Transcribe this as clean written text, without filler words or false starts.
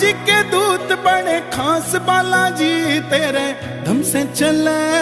जी के दूत बड़े खास बालाजी तेरे धम से चले।